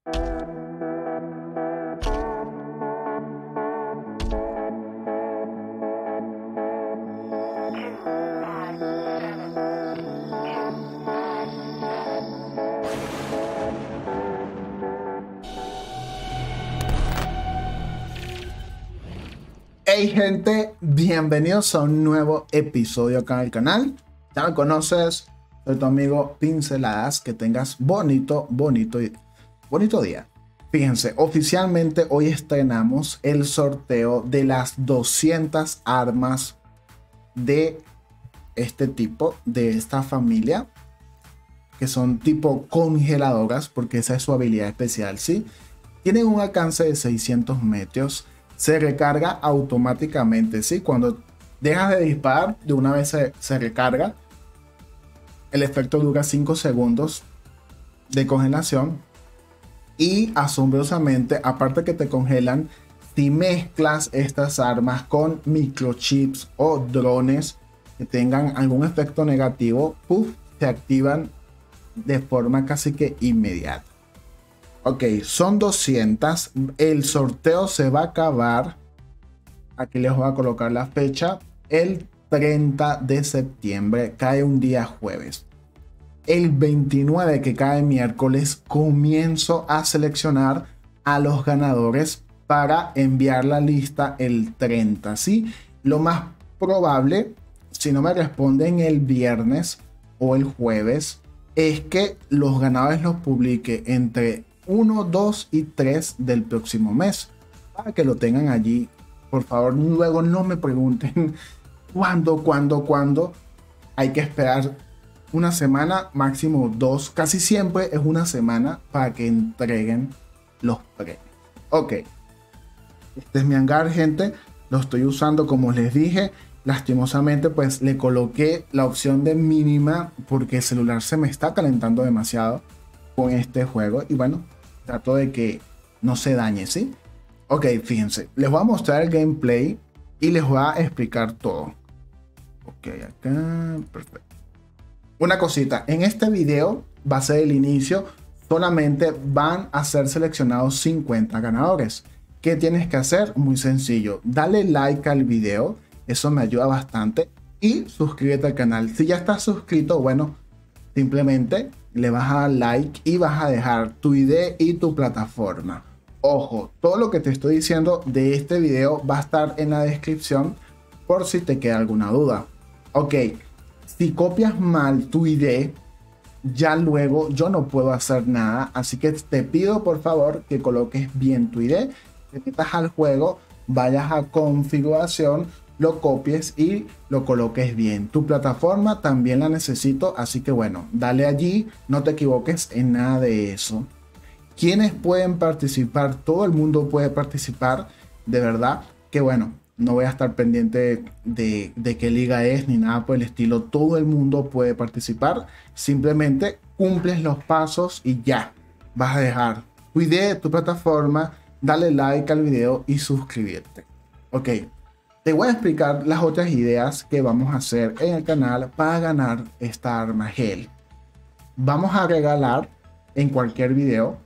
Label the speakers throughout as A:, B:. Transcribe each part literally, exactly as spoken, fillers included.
A: Hey gente, bienvenidos a un nuevo episodio acá en el canal. Ya me conoces, soy tu amigo Pinceladas. Que tengas bonito, bonito, bonito día. Fíjense, oficialmente hoy estrenamos el sorteo de las doscientas armas de este tipo, de esta familia, que son tipo congeladoras, porque esa es su habilidad especial, ¿sí? Tienen un alcance de seiscientos metros. Se recarga automáticamente, ¿sí? Cuando dejas de disparar, de una vez se, se recarga. El efecto dura cinco segundos de congelación. Y asombrosamente, aparte que te congelan, si mezclas estas armas con microchips o drones que tengan algún efecto negativo, puff, se activan de forma casi que inmediata. Ok, son doscientas. El sorteo se va a acabar. Aquí les voy a colocar la fecha. El treinta de septiembre. Cae un día jueves. El veintinueve, que cae miércoles, comienzo a seleccionar a los ganadores para enviar la lista el treinta. ¿Sí? Lo más probable, si no me responden el viernes o el jueves, es que los ganadores los publique entre uno, dos y tres del próximo mes, para que lo tengan allí. Por favor, luego no me pregunten cuándo, cuándo, cuándo. Hay que esperar una semana, máximo dos. Casi siempre es una semana para que entreguen los premios. Ok, este es mi hangar, gente. Lo estoy usando como les dije. Lastimosamente pues le coloqué la opción de mínima porque el celular se me está calentando demasiado con este juego. Y bueno, trato de que no se dañe, ¿sí? Ok, fíjense, les voy a mostrar el gameplay y les voy a explicar todo. Ok, acá, perfecto. Una cosita, en este video va a ser el inicio, solamente van a ser seleccionados cincuenta ganadores. ¿Qué tienes que hacer? Muy sencillo, dale like al video, eso me ayuda bastante, y suscríbete al canal. Si ya estás suscrito, bueno, simplemente le vas a dar like y vas a dejar tu I D y tu plataforma. Ojo, todo lo que te estoy diciendo de este video va a estar en la descripción por si te queda alguna duda. Ok, si copias mal tu I D, ya luego yo no puedo hacer nada. Así que te pido por favor que coloques bien tu I D. Te metas al juego, vayas a configuración, lo copies y lo coloques bien. Tu plataforma también la necesito, así que bueno, dale allí, no te equivoques en nada de eso. ¿Quiénes pueden participar? Todo el mundo puede participar, de verdad que bueno, no voy a estar pendiente de, de qué liga es ni nada por el estilo. Todo el mundo puede participar, simplemente cumples los pasos y ya, vas a dejar tu I D, tu plataforma, dale like al video y suscribirte. Ok. Te voy a explicar las otras ideas que vamos a hacer en el canal para ganar esta arma gel. Vamos a regalar en cualquier video,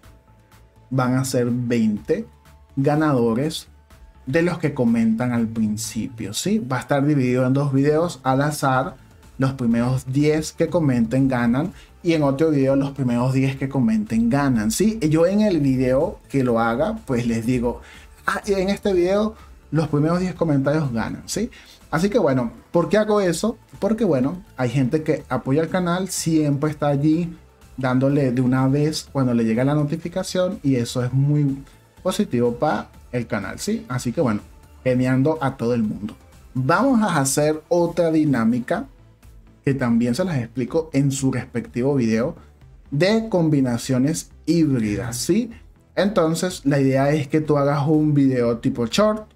A: van a ser veinte ganadores de los que comentan al principio, ¿sí? Va a estar dividido en dos videos al azar. Los primeros diez que comenten ganan y en otro video los primeros diez que comenten ganan, ¿sí? Yo en el video que lo haga, pues les digo, ah, en este video los primeros diez comentarios ganan, ¿sí? Así que bueno, ¿por qué hago eso? Porque bueno, hay gente que apoya el canal, siempre está allí dándole de una vez cuando le llega la notificación y eso es muy positivo para el canal, ¿sí? Así que bueno, geniando a todo el mundo. Vamos a hacer otra dinámica que también se las explico en su respectivo video de combinaciones híbridas, ¿sí? Entonces la idea es que tú hagas un video tipo short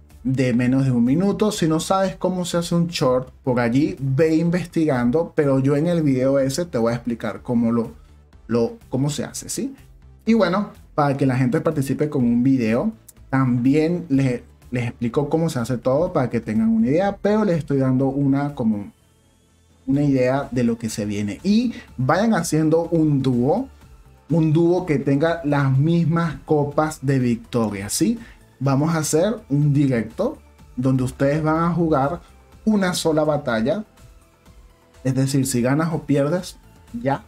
A: de menos de un minuto. Si no sabes cómo se hace un short, por allí ve investigando, pero yo en el video ese te voy a explicar cómo lo, lo cómo se hace, ¿sí? Y bueno, para que la gente participe con un video, también les, les explico cómo se hace todo para que tengan una idea, pero les estoy dando una como una idea de lo que se viene y vayan haciendo un dúo un dúo que tenga las mismas copas de victoria, ¿sí? Vamos a hacer un directo donde ustedes van a jugar una sola batalla. Es decir, si ganas o pierdes, ya.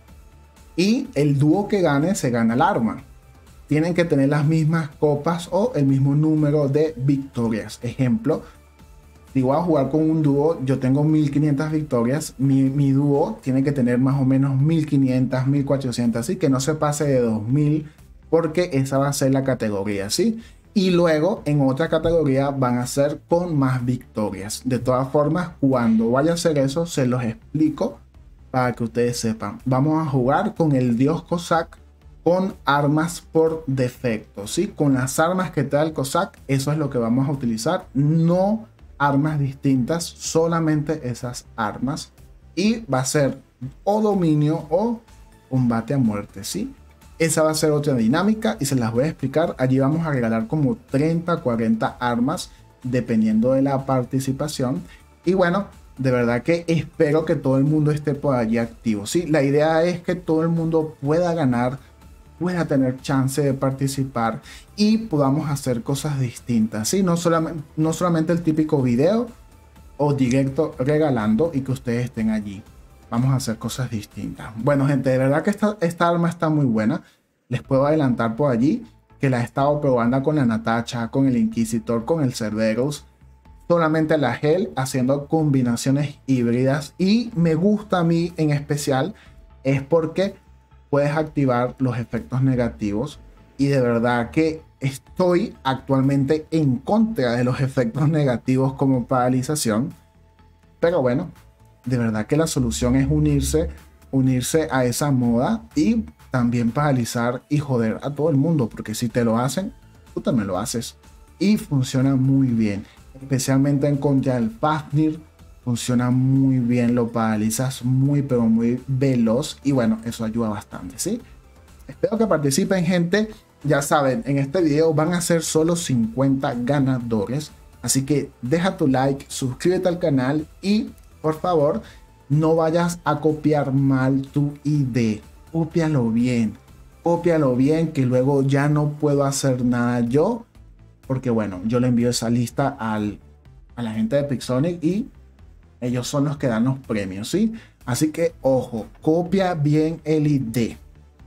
A: Y el dúo que gane se gana el arma. Tienen que tener las mismas copas o el mismo número de victorias. Ejemplo, si voy a jugar con un dúo, yo tengo mil quinientas victorias, mi, mi dúo tiene que tener más o menos mil quinientas, mil cuatrocientas, así que no se pase de dos mil, porque esa va a ser la categoría, ¿sí? Y luego en otra categoría van a ser con más victorias. De todas formas, cuando vaya a hacer eso, se los explico para que ustedes sepan. Vamos a jugar con el dios Cossack con armas por defecto, ¿sí? Con las armas que te da el Cossack, eso es lo que vamos a utilizar, no armas distintas, solamente esas armas. Y va a ser o dominio o combate a muerte, ¿sí? Esa va a ser otra dinámica y se las voy a explicar. Allí vamos a regalar como treinta, cuarenta armas dependiendo de la participación. Y bueno, de verdad que espero que todo el mundo esté por allí activo, ¿sí? La idea es que todo el mundo pueda ganar, pueda tener chance de participar y podamos hacer cosas distintas, ¿sí? No solamente, no solamente el típico video o directo regalando y que ustedes estén allí. Vamos a hacer cosas distintas. Bueno, gente, de verdad que esta, esta arma está muy buena. Les puedo adelantar por allí que la he estado probando con la Natacha, con el Inquisitor, con el Cerberus. Solamente la Hel, haciendo combinaciones híbridas. Y me gusta a mí en especial es porque puedes activar los efectos negativos. Y de verdad que estoy actualmente en contra de los efectos negativos como paralización. Pero bueno, de verdad que la solución es unirse, unirse a esa moda y también paralizar y joder a todo el mundo, porque si te lo hacen, tú también lo haces. Y funciona muy bien, especialmente en contra del Fafnir, funciona muy bien, lo paralizas muy pero muy veloz y bueno, eso ayuda bastante, ¿sí? Espero que participen, gente. Ya saben, en este video van a ser solo cincuenta ganadores, así que deja tu like, suscríbete al canal y por favor, no vayas a copiar mal tu I D. Cópialo bien. Cópialo bien, que luego ya no puedo hacer nada yo. Porque bueno, yo le envío esa lista al, a la gente de Pixonic y ellos son los que dan los premios, ¿sí? Así que, ojo, copia bien el I D.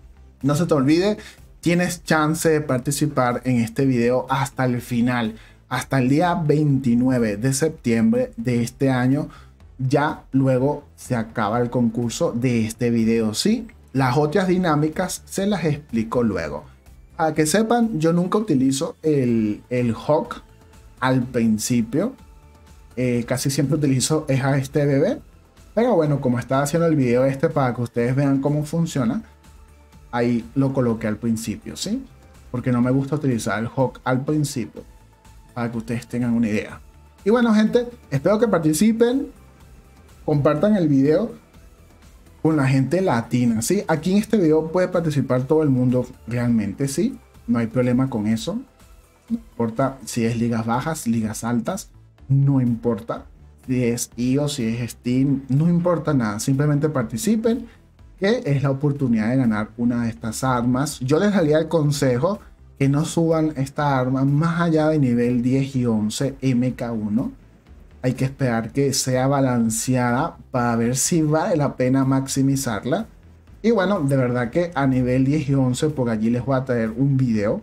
A: No se te olvide, tienes chance de participar en este video hasta el final. Hasta el día veintinueve de septiembre de este año. Ya luego se acaba el concurso de este video, ¿sí? Las otras dinámicas se las explico luego. Para que sepan, yo nunca utilizo el, el Hawk al principio. Eh, casi siempre utilizo es a este bebé. Pero bueno, como estaba haciendo el video este para que ustedes vean cómo funciona, ahí lo coloqué al principio, ¿sí? Porque no me gusta utilizar el Hawk al principio. Para que ustedes tengan una idea. Y bueno, gente, espero que participen. Compartan el video con la gente latina, ¿sí? Aquí en este video puede participar todo el mundo realmente, ¿sí? No hay problema con eso. No importa si es ligas bajas, ligas altas. No importa si es I O, si es Steam. No importa nada. Simplemente participen, que es la oportunidad de ganar una de estas armas. Yo les daría el consejo que no suban esta arma más allá de nivel diez y once M K uno. Hay que esperar que sea balanceada para ver si vale la pena maximizarla. Y bueno, de verdad que a nivel diez y once por allí les voy a traer un video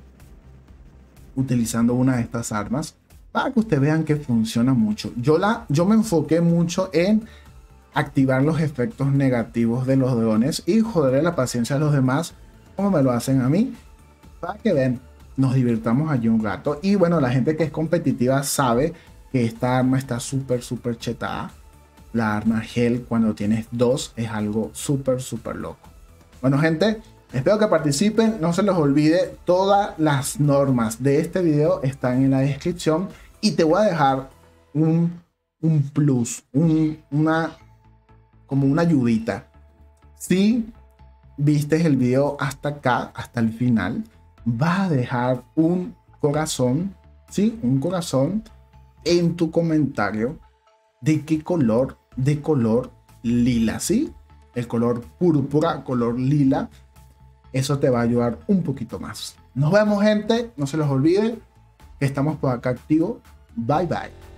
A: utilizando una de estas armas para que ustedes vean que funciona mucho. Yo, la, yo me enfoqué mucho en activar los efectos negativos de los drones y joderle la paciencia a los demás como me lo hacen a mí, para que vean, nos divirtamos allí un rato. Y bueno, la gente que es competitiva sabe que esta arma está súper súper chetada. La arma Hel, cuando tienes dos, es algo súper súper loco. Bueno, gente, espero que participen. No se les olvide, todas las normas de este video están en la descripción. Y te voy a dejar un, un plus, un, una, como una ayudita. Si viste el video hasta acá, hasta el final, vas a dejar un corazón, ¿sí? Un corazón en tu comentario de qué color, de color lila, ¿sí? El color púrpura, color lila. eso te va a ayudar un poquito más. Nos vemos, gente. No se los olvide que estamos por acá activos. Bye bye.